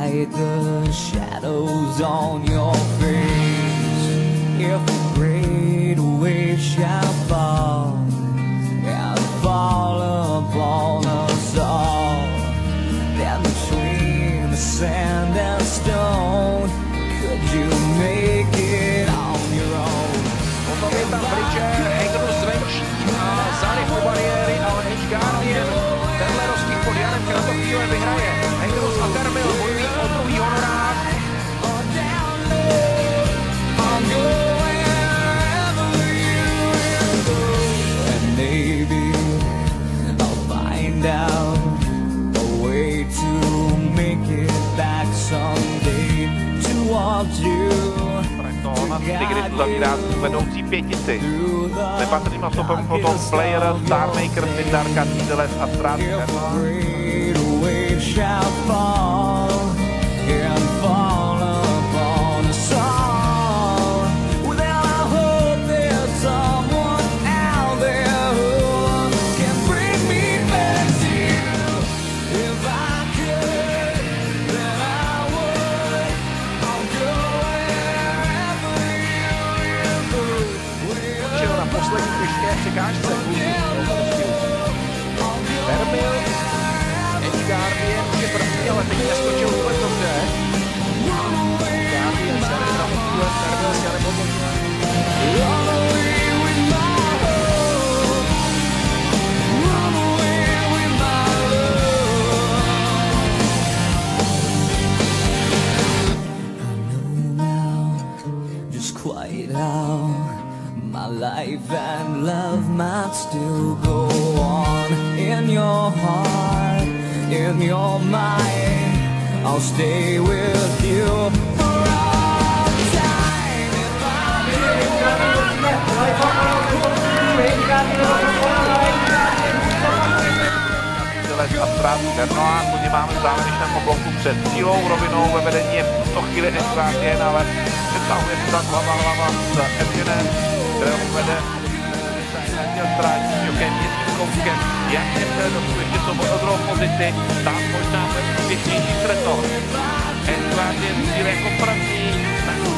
hide the shadows on your face. If a great wave shall fall and fall upon us all, then between the sand and stone, could you make it on your own? Potom je tam Bridger, Engel zvenčí a zády po bariéry, ale Edge Guardian tenhle rozpích pod Janem Kratochvílem vyhraje. Engelus a Termil bojují o druhý honorár. And maybe I'll find out a way to make it back someday towards you. Tigris uzavírá vedoucí pětici. Nepatrným nastupem potom Player, Starmaker, Syndarka, Tideles a Strat. Poslední těžké překážce. Termil, Edge Guardian je první, ale teď neskočil vůbec dobře. Guardian se netrafil, Termil se nepodložil. My life and love might still go on in your heart, in your mind. I'll stay with you for all time. A Strat, Dernoa, kdy máme v závěrečném bloku před cílou rovinou ve vedení je v tuto chvíli Edge Guardian, ale přetahuje se tam hlava s Evgenem, kterého vede Strat s Jokem Měsíčkovskem. Jak je předu, ještě jsou o druhou pozici, tam možná bude úspěšnější Tretor. Edge Guardian cíl jako první,